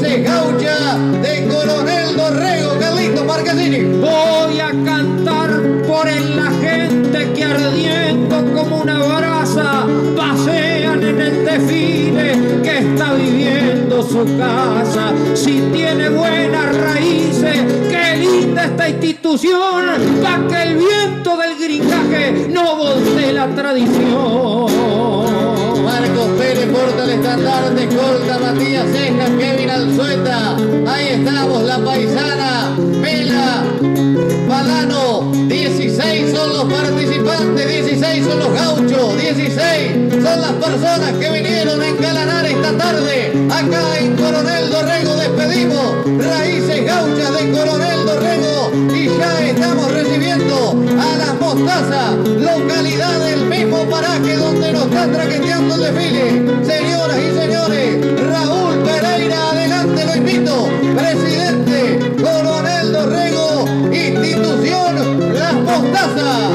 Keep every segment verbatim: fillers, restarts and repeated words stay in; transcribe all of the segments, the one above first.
Raíces Gauchas de Coronel Dorrego. Carlito Marcassini. Voy a cantar por el la gente que ardiendo como una brasa pasean en el desfile que está viviendo su casa. Si tiene buenas raíces, qué linda esta institución, pa' que el viento del gringaje no voltee la tradición. Marcos Pérez porta el estandarte, escolta Matías Cejas, Kevin Alzueta. Ahí estamos, la paisana, Mela, Padano. dieciséis son los participantes, dieciséis son los gauchos, dieciséis son las personas que vinieron a encalanar esta tarde. Acá en Coronel Dorrego despedimos Raíces Gauchas de Coronel Dorrego y ya estamos recibiendo a las Mostazas, localidad del mismo paraje donde nos está traqueteando el desfile. Señoras y señores, Raúl Pereira, adelante lo invito, presidente Coronel Dorrego, institución Las Mostazas.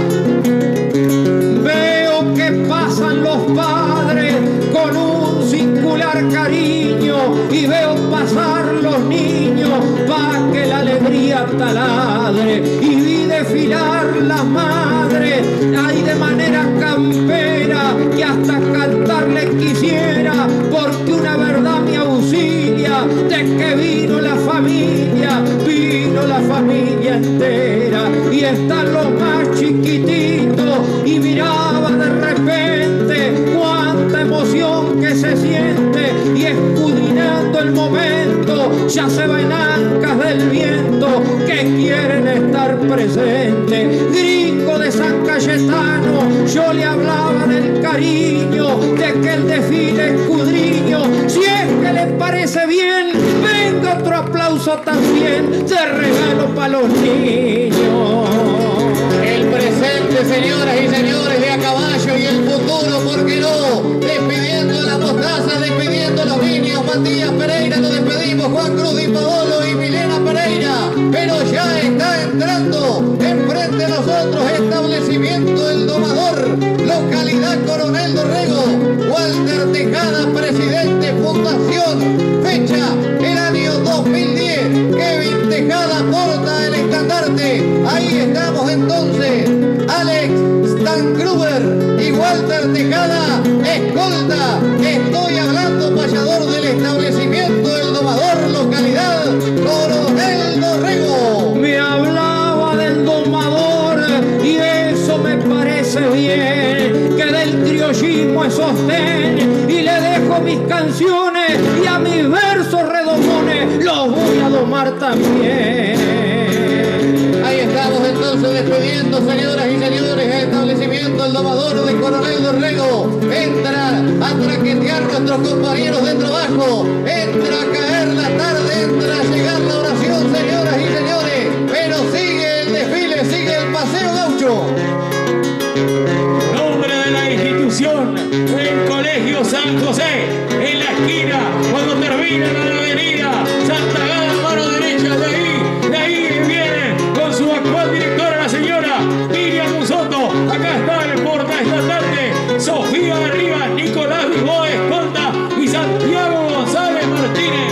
Veo que pasan los padres con un singular cariño y veo pasar los niños pa' que la alegría taladre, y vi desfilar las madres ahí de manera campera que hasta cantarles quisiera, porque una verdad me auxilia de que vino la familia, vino la familia entera, y están los más chiquititos y miraba de repente cuánta emoción que se siente, y escudriñando el momento ya se ven ancas del viento que quieren estar presentes. Gringo de San Cayetano, yo le hablaba del cariño de que el desfile escudriño. Si es que les parece bien, venga otro aplauso también de regalo para los niños. El presente, señoras y señores, de a caballo, y el futuro, ¿por qué no? Despidiendo a la Mostaza, despidiendo a los niños. Matías Pereira, lo despedimos. Juan Cruz Di Paolo y Milena Pereira. Pero ya está entrando enfrente de nosotros establecimiento El Domador, localidad Coronel Dorrego. Walter Tejada, presidente, fundación. Fecha, el año dos mil diez. Kevin Tejada porta el estandarte. Ahí estamos entonces. Alex Stankruber y Walter Tejada, escolta. Estoy hablando, payador del establecimiento El Domador, localidad Coronel Dorrego. Me hablaba del domador y eso me parece bien, que del criollismo es sostén, y le dejo mis canciones y a mis versos redomones los voy a domar también. Ahí estamos entonces despidiendo, señoras y señores, el establecimiento El Domador de Coronel Dorrego. Entra a traquetear nuestros compañeros de trabajo, entra a caer la tarde, entra a llegar la oración, señoras y señores, pero sigue el desfile, sigue el paseo gaucho. Nombre de la institución, el Colegio San José, en la esquina, cuando termina la avenida Santa Gala, mano derecha, de ahí, de ahí viene con su actual directora, la señora Miriam Musoto. Acá está el porta estandarte, Sofía Arriba, Nicolás Vigoa, escolta, y Santiago González Martínez.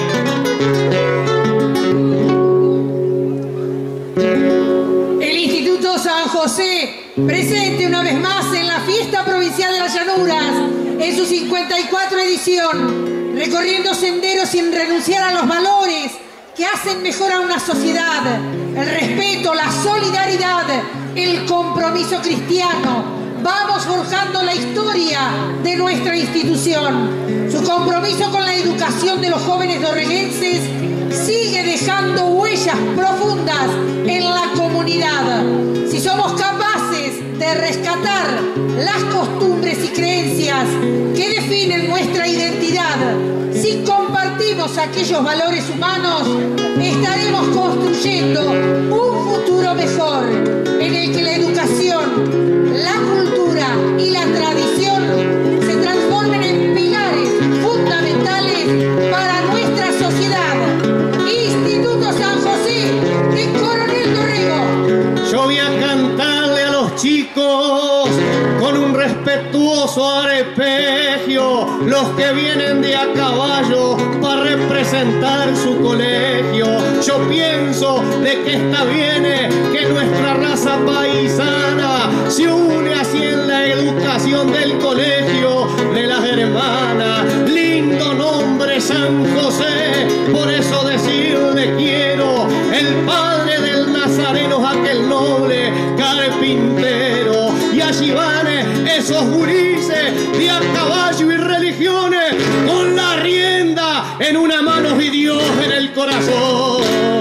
El Instituto San José, presente una vez más en la Fiesta Provincial de las Llanuras, en su cincuenta y cuatro edición, recorriendo senderos sin renunciar a los valores que hacen mejor a una sociedad, el respeto, la solidaridad, el compromiso cristiano. Vamos forjando la historia de nuestra institución. Su compromiso con la educación de los jóvenes dorreguenses sigue dejando huellas profundas en la comunidad. Si somos capaces de rescatar las costumbres y creencias que definen nuestra identidad, si compartimos aquellos valores humanos, estaremos construyendo un futuro mejor en el que la educación, la cultura y la tradición se transformen en pilares fundamentales para nuestra sociedad. Instituto San José de Coronel Dorrego. Yo voy a cantarle a los chicos con un respetuoso arpegio, los que vienen de a caballo para representar su colegio. Yo pienso de que está bien que nuestra raza paisana se une así en la educación del colegio de las hermanas. Lindo nombre San José, por eso decirle quiero, el padre del Nazareno, aquel noble carpintero. Y allí van esos gurises de a caballo y religiones, con la rienda en una mano y Dios en el corazón.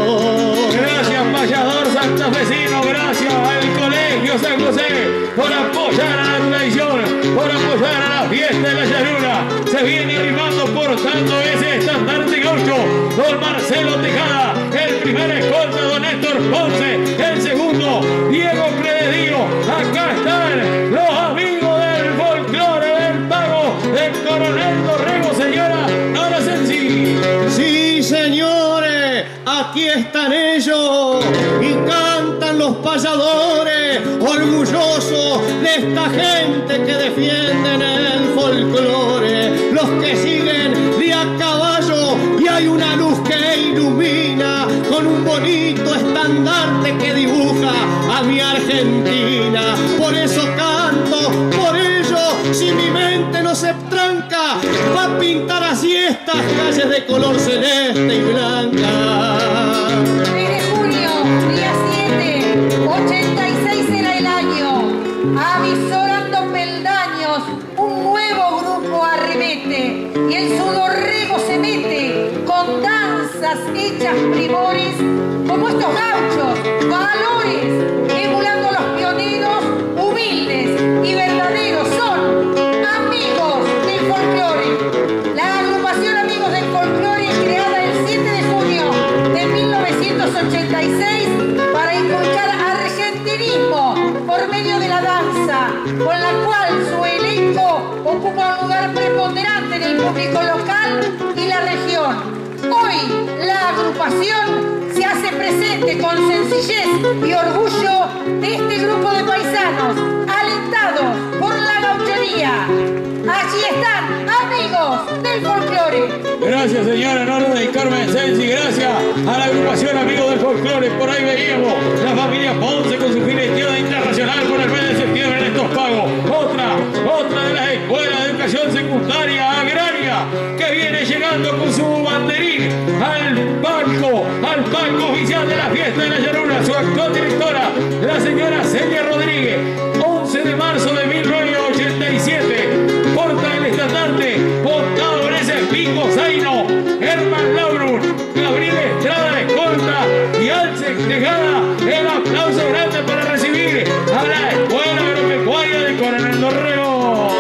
Gracias, payador santafesino, gracias al Colegio San José por apoyar a la tradición, por apoyar a la fiesta de la llanura. Se viene arribando portando ese estandarte gaucho don Marcelo Tejada, el primer escolta don Néstor Ponce, el segundo Diego Crededío. Acá están los amigos del folclore del pago del Coronel Dorrego, señora Nora Sensi. Sí, señores, aquí están ellos y cantan los payadores, orgullosos de esta gente que defienden el folclore, los que siguen de a caballo, y hay una luz que ilumina con un bonito estandarte que dibuja a mi Argentina. Por eso canto, por ello, si mi mente no se tranca, va a pintar así estas calles de color celeste y blanca. tres de junio, día siete, ochenta y seis era el año, avisorando peldaños, un nuevo grupo arremete, y el sudorrego se mete con danzas hechas primores, como estos gauchos, valores, emulando a los pioneros, humildes y verdaderos, son amigos del folclore. La agrupación Amigos del Folclore, creada el siete de junio de mil novecientos ochenta y seis para inculcar argentinismo por medio de la danza, con la cual su elenco ocupa un lugar preponderante en el público local y la región. Hoy la agrupación se hace presente con sencillez y orgullo de este grupo de paisanos, alentados por la gauchería. Allí están, amigos del folclore. Gracias, señora Norma y Carmen Sensi. Gracias a la agrupación Amigos del Folclore. Por ahí veíamos la familia Ponce con su fileteada internacional por el mes de septiembre en estos pagos. Otra, otra de las escuelas de educación secundaria agraria que viene llegando con su banderín al palco, al palco oficial de la fiesta de la llanura. Su actual directora, la señora Celia Rodríguez. once de marzo de mil novecientos ochenta y siete. Porta el estandarte montado en ese pico zaino, Herman Laurun, Gabriel Estrada escolta y Alce Tejada. El aplauso grande para recibir a la Escuela Agropecuaria de Coronel Dorrego.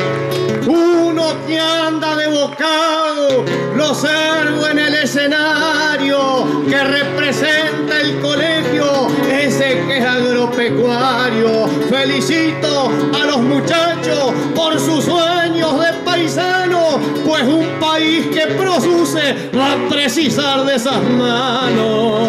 Uno que anda de bocado, lo observo en el escenario, que representa el colegio, ese que es agropecuario. Felicito a los muchachos por sus sueños de paisano, pues un país que produce va a precisar de esas manos.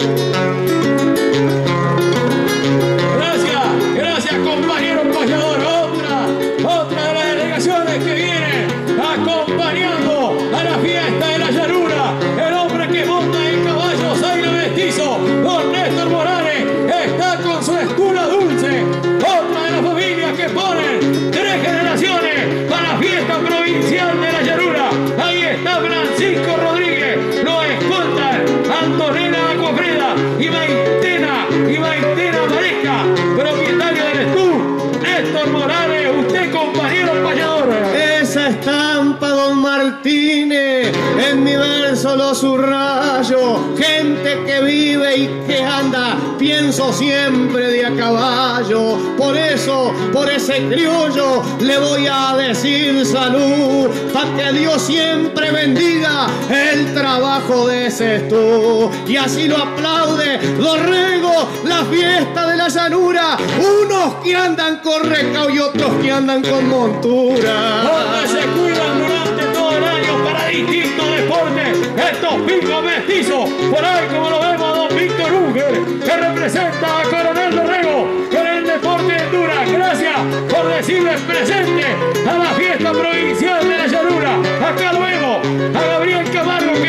Gracias, gracias compañero payador. Otra, otra de las delegaciones que viene acompañando a la fiesta de la llanura, el hombre que monta el caballo zaino mestizo, don Néstor Morales, está con su escura dulce. Otra de las familias que ponen tres generaciones para la fiesta provincial de la llanura. Ahí está Francisco Rodríguez, lo escoltan Antonella Acuafreda y Maitena, y Maitena Maresca, propietario del Estur. Néstor Morales, usted compañero payador. Esa estampa, don Martínez, en mi verso lo subrayo. Gente que vive y que anda, pienso siempre de a caballo. Por eso, por ese criollo, le voy a decir salud, para que Dios siempre bendiga el trabajo de ese Estur. Y así lo aplaude Dorrego, la fiesta de la llanura. Unos que andan con recao y otros que andan con montura. Donde se cuidan durante todo el año para distintos deportes estos picos mestizos. Por ahí, como lo vemos, don Víctor Unger, que representa a Coronel Dorrego con el deporte de Honduras. Gracias por decirles presente a la fiesta provincial de la llanura. Acá lo vemos a Gabriel Camargo, que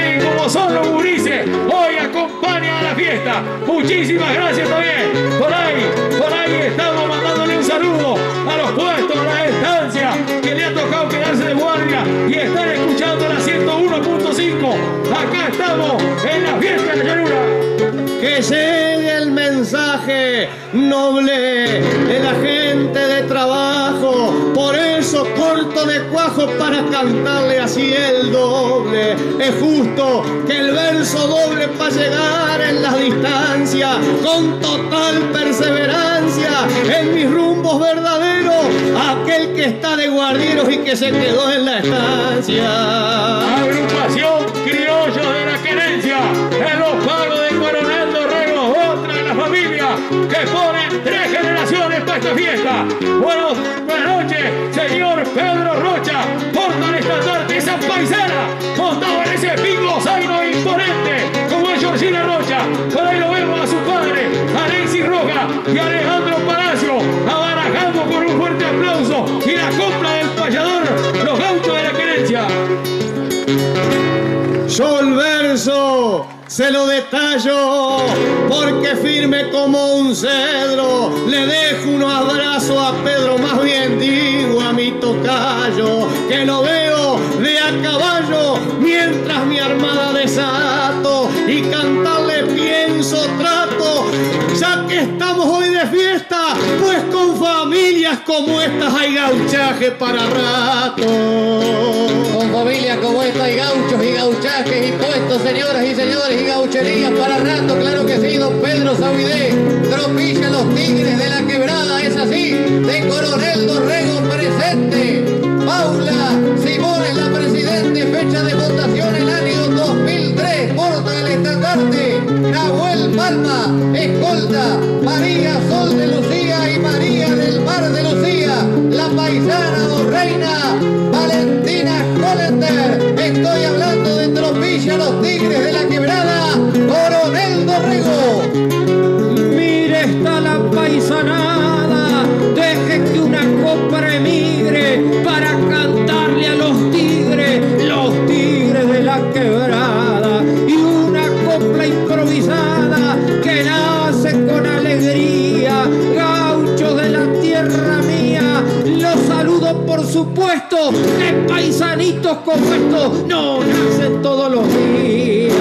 todos los gurises hoy acompañan a la fiesta. Muchísimas gracias también. Por ahí, por ahí estamos mandándole un saludo a los puestos, a las estancias que le ha tocado quedarse de guardia y están escuchando la ciento uno punto cinco. Acá estamos en la fiesta de la llanura. Que llegue el mensaje noble de la gente de trabajo, por eso corto de cuajo para cantarle así el doble. Es justo que el verso doble para llegar en las distancias con total perseverancia en mis rumbos verdaderos, aquel que está de guardieros y que se quedó en la estancia. Agrupación Criollos de la Querencia, en los pagos de Coronel Dorrego, otra de la familia que ponen tres generaciones para esta fiesta. Bueno, buenas noches, señor Pedro Rocha, porta el estandarte esa paisana, montado en ese pingo zaino imponente, como es Georgina Rocha. Por ahí lo vemos a su padre, Alexis Roja y Alejandro Palacio, abarajando con un fuerte aplauso y la compra del payador, los gauchos de la Querencia. Yo el verso se lo detallo porque firme como un cedro le dejo un abrazo a Pedro, más bien digo a mi tocayo, que lo veo de a caballo mientras mi armada desato y cantarle pienso trato, ya que estamos hoy de fiesta, pues con familias como estas hay gauchaje para rato. Con familias como esta hay gauchos y gauchajes y puestos, señoras y señores, y gaucherías para rato, claro que sí, don Pedro Saudé, Tropilla los Tigres de la Quebrada, es así, de Coronel Dorrego presente, Paula Simón es la presidente, fecha de votación el año dos mil tres, porta el estandarte, Nahuel Palma, escolta, María Sol de Lucía y María del Mar de Lucía, la paisana o reina Valentina Colender, estoy hablando de Tropilla los Tigres de la Quebrada, Coronel Dorrego. Mire, está la paisanada, deje que una copra emigre para cantarle a los tigres, los tigres de la Quebrada, y una copla improvisada que nace con alegría, gauchos de la tierra mía, los saludo por supuesto, que paisanitos como estos no nacen todos los días.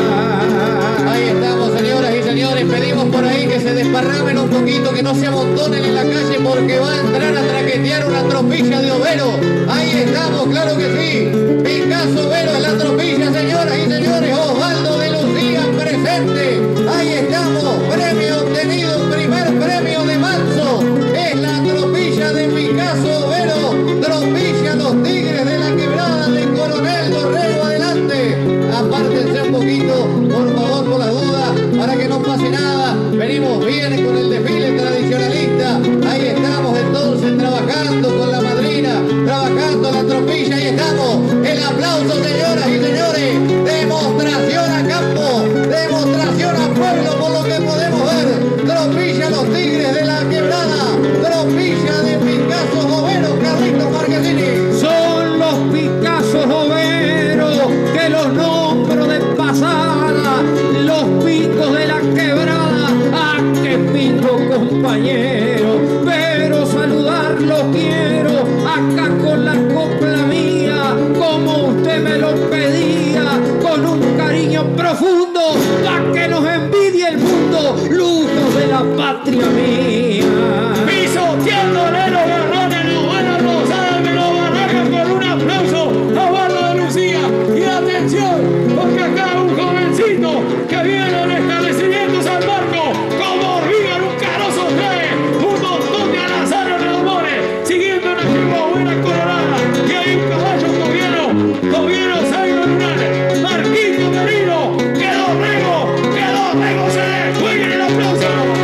Ahí estamos, señoras y señores, pedimos por ahí que se desparramen un poquito, que no se amontonen en la calle porque va a entrar a traquetear una tropilla de overo. Ahí estamos, claro que sí, Picasso Overo es la tropilla, señoras y señores, Osvaldo de Lucía presente. Ahí estamos, premio obtenido, primer premio de marzo, es la tropilla de Picasso Overo, tropilla los Tigres de la Quebrada de Coronel Dorrego, adelante. Apártense un poquito, por favor, por las dudas, para que no pase nada. Venimos bien con el desfile tradicionalista. Ahí estamos entonces trabajando con la madrina, trabajando la tropilla. Ahí estamos. El aplauso, señoras y señores. Demostración a campo, demostración a pueblo por lo que podemos ver. Tropilla los Tigres de la Quebrada, tropilla de Picasso Overo, Carlitos Marquesini. Son los Picassos Overos que los nombro de pasada, los picos de la Quebrada, a que pico compañero, pero saludarlos quiero acá con la copla mía, como usted me lo pedía, con un cariño profundo, pa' que nos envidie el mundo, lutos de la patria mía. Pisoteándole los garrones, los buenos rosadas, me lo barracan con un aplauso a Bardo de Lucía. Y atención, porque acá un jovencito que viene al establecimiento San Marco, como hormiga en un carozo trae un montón de alazaros redomones, siguiendo una antigua buena colorada. Y hay un caballo coviano, coviano Zaino Lunar, Marquito Merino, que Dorrego, que Dorrego se descuelgue el aplauso.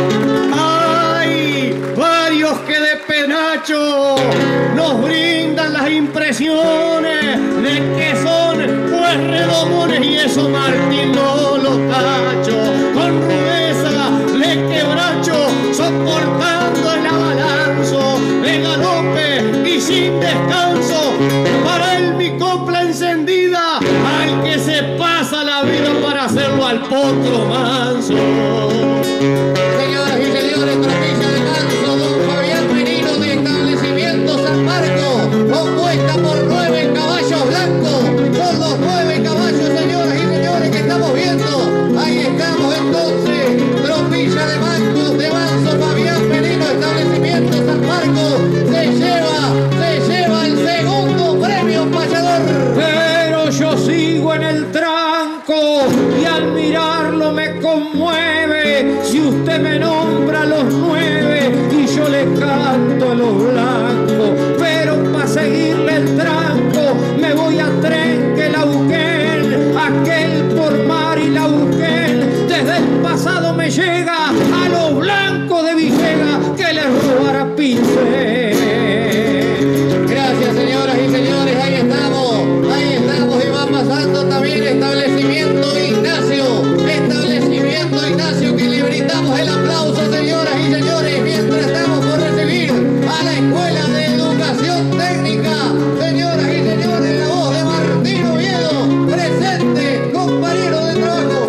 Hay varios que de penacho nos brindan las impresiones de que son pues redomones, y eso Martín no lo tacho. Con rudeza le quebracho, soportando el abalanzo de galope y sin descanso. Para él mi copla encendida, al que se pasa la vida para hacer al potro manso. Señoras y señores, tropilla de manso, don Fabián Merino de Establecimiento San Marco, compuesta por nueve caballos blancos, por los nueve caballos, señoras y señores, que estamos viendo. Ahí estamos entonces, tropilla de manso, de manso, Fabián Merino, Establecimiento San Marco, se lleva, se lleva el segundo premio payador. Pero yo sigo en el tranco y al mirarlo me conmueve. Si usted me nombra a los nueve y yo le canto a los blancos, pero para seguirle el tranco me voy a Trenquelauquén, aquel por mar y Lauquén. Desde el pasado me llega a los blancos de Villegas que les robara pincel. Gracias, señoras y señores, ahí estamos, ahí estamos y va pasando también Establecimiento Ignacio, Establecimiento Ignacio, que le brindamos el aplauso, señoras y señores, mientras estamos por recibir a la Escuela de Educación Técnica, señoras y señores, la voz de Martín Oviedo, presente, compañero de trabajo.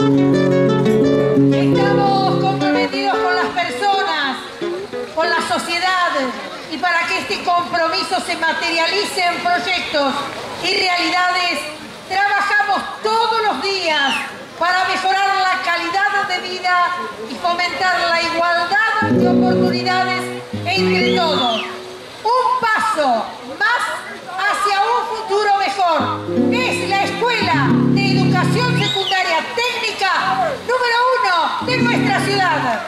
Estamos comprometidos con las personas, con la sociedad, y para que este compromiso se materialice en proyectos y realidades, trabajamos todos los días para mejorar la calidad de vida y fomentar la igualdad de oportunidades entre todos. Un paso más hacia un futuro mejor. Es la Escuela de Educación Secundaria Técnica número uno de nuestra ciudad.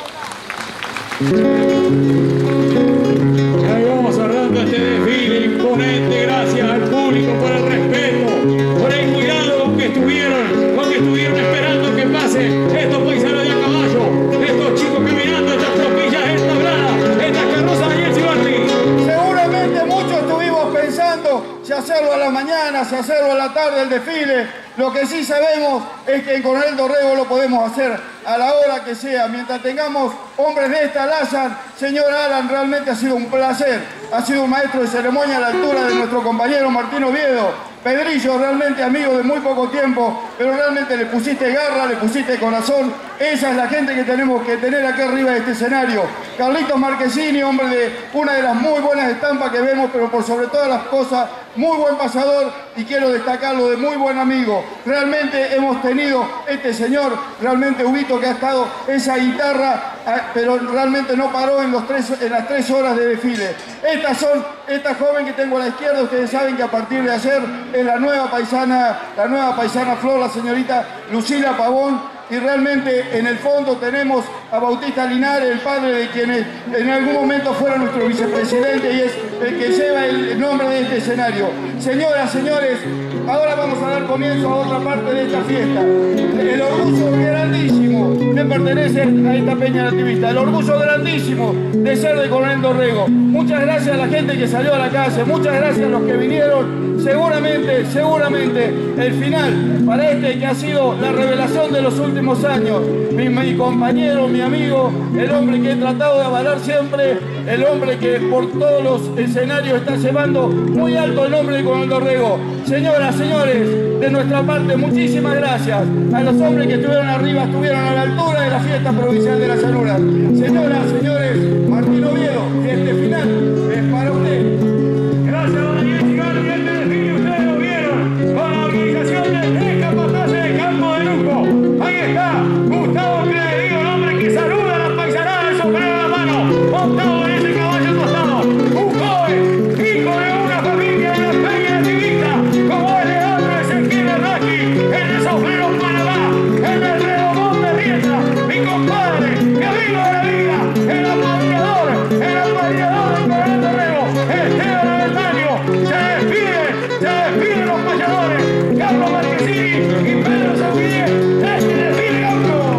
Y ahí vamos cerrando este desfile imponente, gracias al público por el respeto, por el cuidado con que estuvieron, con que estuvieron esperando que pase estos paisanos de a caballo, estos chicos caminando, estas tropillas entabladas, estas carrozas de Jesse Barty. Seguramente muchos estuvimos pensando si hacerlo a la mañana, si hacerlo a la tarde el desfile. Lo que sí sabemos es que en Coronel Dorrego lo podemos hacer a la hora que sea. Mientras tengamos hombres de esta talla, señor Alan, realmente ha sido un placer. Ha sido un maestro de ceremonia a la altura de nuestro compañero Martín Oviedo. Pedrillo, realmente amigo de muy poco tiempo, pero realmente le pusiste garra, le pusiste corazón. Esa es la gente que tenemos que tener aquí arriba de este escenario. Carlitos Marquesini, hombre de una de las muy buenas estampas que vemos, pero por sobre todas las cosas, muy buen pasador, y quiero destacarlo de muy buen amigo. Realmente hemos tenido este señor, realmente Ubito, que ha estado esa guitarra, pero realmente no paró en, los tres, en las tres horas de desfile. Estas son, esta joven que tengo a la izquierda, ustedes saben que a partir de ayer es la nueva paisana, la nueva paisana Flor, la señorita Lucila Pavón, y realmente en el fondo tenemos a Bautista Linares, el padre de quienes en algún momento fuera nuestro vicepresidente y es el que lleva el nombre de este escenario. Señoras, señores, ahora vamos a dar comienzo a otra parte de esta fiesta. El orgullo grandísimo me pertenece a esta peña nativista, el orgullo grandísimo de ser de Coronel Dorrego. Muchas gracias a la gente que salió a la calle, muchas gracias a los que vinieron. Seguramente, seguramente el final para este que ha sido la revelación de los últimos años, mi, mi compañero, mi amigo, el hombre que he tratado de avalar siempre, el hombre que por todos los escenarios está llevando muy alto el nombre de Coronel Dorrego. Señoras, señores, de nuestra parte, muchísimas gracias a los hombres que estuvieron arriba, estuvieron a la altura de la fiesta provincial de las Llanuras. Señoras, señores, Martín Oviedo, este final es para usted. Gracias, don Daniel Chigardi, este desfile ustedes lo vieron, con la organización de tres capataces de Campo de Luco. Ahí está, Gustavo Cleverio, el hombre que saluda a la paisanada del sombrero en la mano, montado en ese caballo tostado. Un joven, hijo de una familia de la peña nativista, como es Leandro Ezequiel Arraqui, el de Sombrero Panamá, el de Redomón de Rieta, mi compadre, mi amigo de la vida, el apadrinador, el apadrinador de Coronel Dorrego, Esteban Avendaño. Se despiden, se despiden los payadores, Carlos Marquesini y Pedro Sanguillé, este desfile gaucho.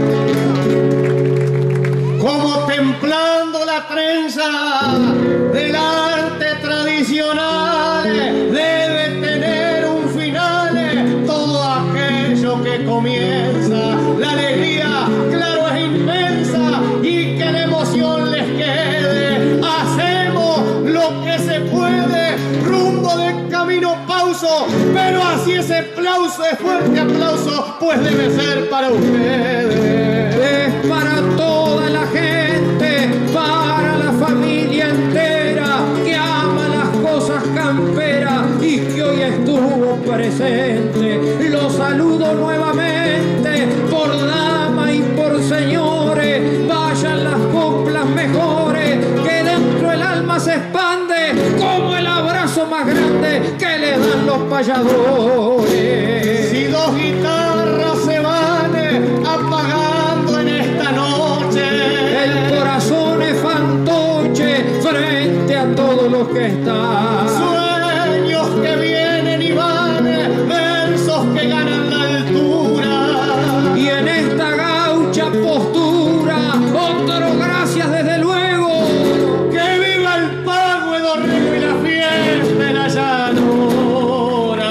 Como templando la trenza del arte tradicional, debe tener un final todo aquello que comienza. La alegría, claro, es inmensa y que la emoción les quede. Hacemos lo que se puede, rumbo del camino pauso, pero así es ese aplauso es fuerte aplauso, pues debe ser para ustedes. Es para toda la gente, para la familia entera que ama las cosas camperas y que hoy estuvo presente. Lo saludo nuevamente por dama y por señores. Vayan las coplas mejores, que dentro el alma se expande como el abrazo más grande que le dan los payadores. Si dos guitarras se van apagando en esta noche, el corazón es fantoche frente a todos los que están. Sueños que vienen y van, versos que ganan la altura. Y en esta gaucha postura, otro gracias desde luego. Que viva el pago de Dorrego y la fiesta de la llanura.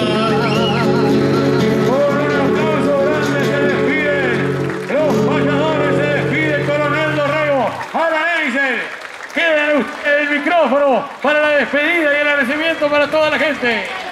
Con un aplauso grande se despiden los payadores, se despide Coronel Dorrego. Ahora Neisser, queda el micrófono para la despedida y el agradecimiento para toda la gente.